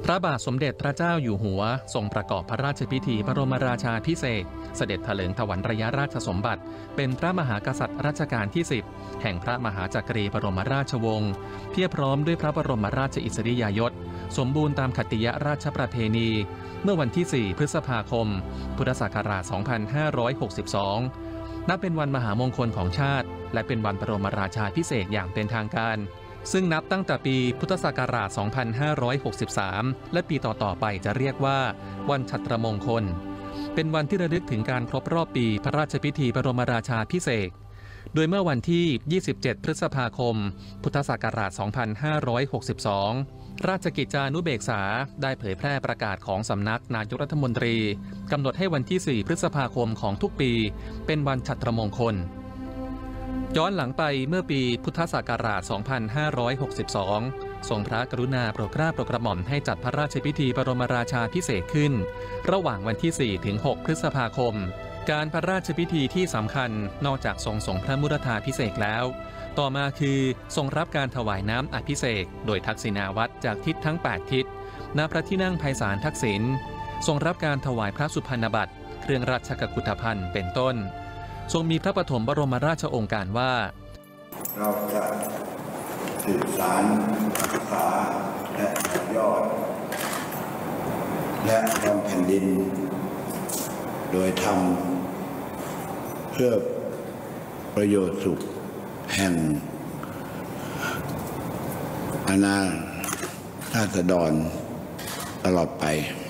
พระบาทสมเด็จพระเจ้าอยู่หัวทรงประกอบพระราชพิธีบรมราชาภิเษกเสด็จถลิงถวัลย์ราชสมบัติเป็นพระมหากษัตริย์รัชกาลที่ 10 แห่งพระมหาจักรีบรมราชวงศ์เพียบพร้อมด้วยพระบรมราชอิสริยยศสมบูรณ์ตามขัตติยราชประเพณีเมื่อวันที่ 4 พฤษภาคม พุทธศักราช 2562 นับเป็นวันมหามงคลของชาติและเป็นวันบรมราชาภิเษกอย่างเป็นทางการซึ่งนับตั้งแต่ปีพุทธศักราช 2563 และปีต่อๆไปจะเรียกว่าวันฉัตรมงคลเป็นวันที่ระลึกถึงการครบรอบปีพระราชพิธีบรมราชาภิเษกโดยเมื่อวันที่ 27 พฤษภาคม พุทธศักราช 2562 ราชกิจจานุเบกษาได้เผยแพร่ประกาศของสำนักนายกรัฐมนตรีกำหนดให้วันที่ 4 พฤษภาคมของทุกปีเป็นวันฉัตรมงคลย้อนหลังไปเมื่อปีพุทธศักราช 2562 ทรงพระกรุณาโปรดเกล้าโปรดกระหม่อมให้จัดพระราชพิธีบรมราชาภิเษกขึ้นระหว่างวันที่ 4 ถึง 6 พฤษภาคมการพระราชพิธีที่สำคัญนอกจากทรงส่งพระมุรธาภิเษกแล้วต่อมาคือทรงรับการถวายน้ำอภิเษกโดยทักษิณาวัตรจากทิศทั้ง 8 ทิศณพระที่นั่งไพศาลทักษิณทรงรับการถวายพระสุพรรณบัตรเครื่องราชกุฏภัณฑ์เป็นต้นทรงมีพระปฐมบรมราชโองการว่าเราจะสืบสานรักษาและต่อยอดและทำแผ่นดินโดยทำเพื่อประโยชน์สุขแห่งอาณาราษฎรตลอดไป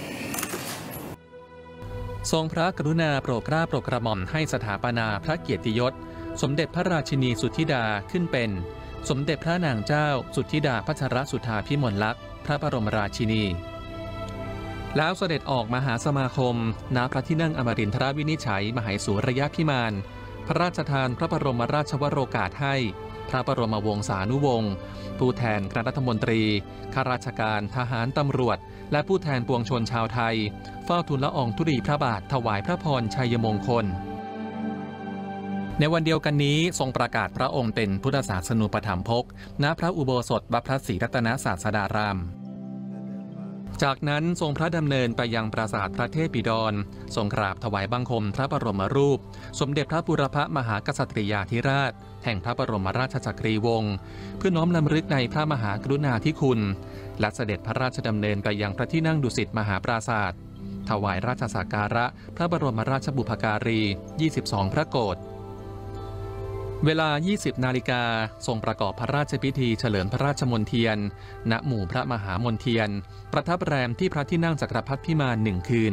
ทรงพระกรุณาโปรดเกล้าโปรดกระหม่อมให้สถาปนาพระเกียรติยศสมเด็จพระราชินีสุทธิดาขึ้นเป็นสมเด็จพระนางเจ้าสุทธิดาพัชรสุธาภิมลลักษณ์พระบรมราชินีแล้วเสด็จออกมหาสมาคมณพระที่นั่งอมรินทรวินิจฉัยมหาสุรยพิมานพระราชทานพระบรมราชวโรกาสให้พระบรมวงศานุวงศ์ผู้แทนคณะรัฐมนตรีข้าราชการทหารตำรวจและผู้แทนปวงชนชาวไทยเฝ้าทูลละอองธุลีพระบาทถวายพระพรชัยมงคลในวันเดียวกันนี้ทรงประกาศพระองค์เป็นพุทธศาสนูปถัมภกณพระอุโบสถวัดพระศรีรัตนศาสดารามจากนั้นทรงพระดำเนินไปยังปราสาทพระเทพบิดรทรงกราบถวายบังคมพระบรมรูปสมเด็จพระบูรพมหากษัตริยาธิราชแห่งพระบรมราชจักรีวงศ์เพื่อน้อมรำลึกในพระมหากรุณาธิคุณและเสด็จพระราชดำเนินไปยังพระที่นั่งดุสิตมหาปราสาทถวายราชสักการะพระบรมราชบุพการี22พระโกฐเวลา 20 นาฬิกาทรงประกอบพระราชพิธีเฉลิมพระราชมณฑียนณหมู่พระมหามณฑียนประทับแรมที่พระที่นั่งจักรพรรดิพิมาน1 คืน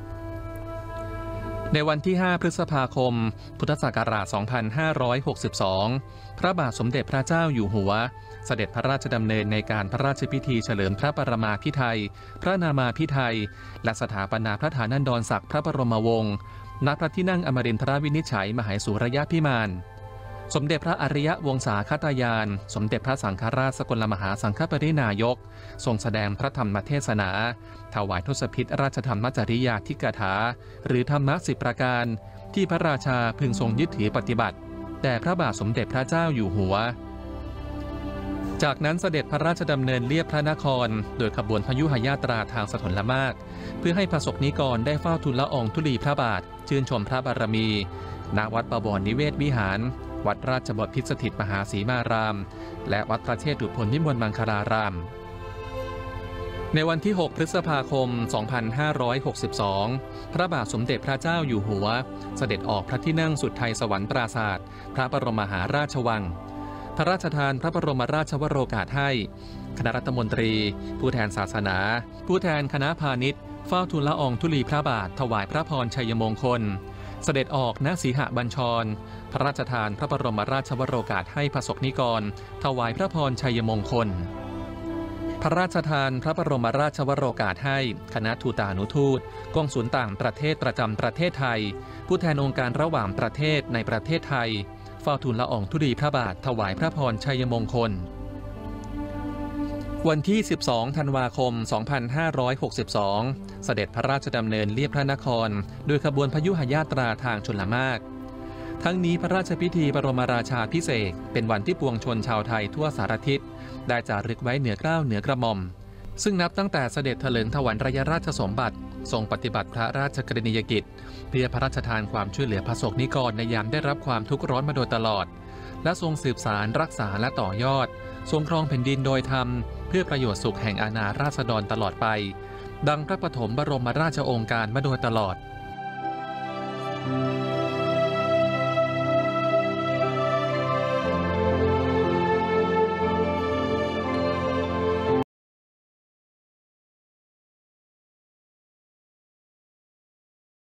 ในวันที่ 5 พฤษภาคม พุทธศักราช 2562 พระบาทสมเด็จพระเจ้าอยู่หัวเสด็จพระราชดำเนินในการพระราชพิธีเฉลิมพระปรมาภิไธยพระนามาภิไธยและสถาปนาพระฐานันดรศักดิ์พระบรมวงศ์ณพระที่นั่งอมรินทรวินิจฉัยมหาสุรยพิมานสมเด็จพระอริยวงศาคตายานสมเด็จพระสังฆราชสกลมหาสังฆปรินายกทรงแสดงพระธรรมเทศนาถวายทศพิธราชธรรมจริยาธิกถาหรือธรรมะ10 ประการที่พระราชาพึงทรงยึดถือปฏิบัติแด่พระบาทสมเด็จพระเจ้าอยู่หัวจากนั้นเสด็จพระราชดำเนินเลียบพระนครโดยขบวนพยุหญาตราทางสถลมากเพื่อให้ประสบนิกรได้เฝ้าทูลละอองธุลีพระบาทชื่นชมพระบารมีณวัดบวรนิเวศวิหารวัดราชบพิตรสถิตมหาสีมารามและวัดพระเชตุพนวิมลมังคลารามในวันที่ 6 พฤษภาคม 2562 พระบาทสมเด็จพระเจ้าอยู่หัวเสด็จออกพระที่นั่งสุทไทยสวรรค์ปราสาทพระบรมมหาราชวังพระราชทานพระบรมราชวโรกาสให้คณะรัฐมนตรีผู้แทนศาสนาผู้แทนคณะพาณิชย์เฝ้าทูลละอองธุลีพระบาทถวายพระพรชัยมงคลเสด็จออกณสีหบัญชรพระราชทานพระบรมราชวโรกาสให้ประสบนิกรถวายพระพรชัยมงคลพระราชทานพระบรมราชวโรกาสให้คณะทูตานุทูตกองศูนย์ต่างประเทศประจำประเทศไทยผู้แทนองค์การระหว่างประเทศในประเทศไทยเฝ้าทูลละอองธุลีพระบาทถวายพระพรชัยมงคลวันที่ 12 ธันวาคม 2562 เสด็จพระราชดำเนินเลียบพระนครโดยขบวนพยุหญาตราทางชลมารทั้งนี้พระราชพิธีบรมราชาภิเษกเป็นวันที่ปวงชนชาวไทยทั่วสารทิศได้จารึกไว้เหนือเกล้าเหนือกระหม่อมซึ่งนับตั้งแต่เสด็จเถลิงถวรรยราชสมบัติทรงปฏิบัติพระราชกรณียกิจเพื่อพระราชทานความช่วยเหลือพระสงฆ์นิกรในยามได้รับความทุกข์ร้อนมาโดยตลอดและทรงสืบสารรักษาและต่อยอดทรงครองแผ่นดินโดยธรรมเพื่อประโยชน์สุขแห่งอาณาราษฎรตลอดไปดังพระปฐมบรมราชโองการมาโดยตลอด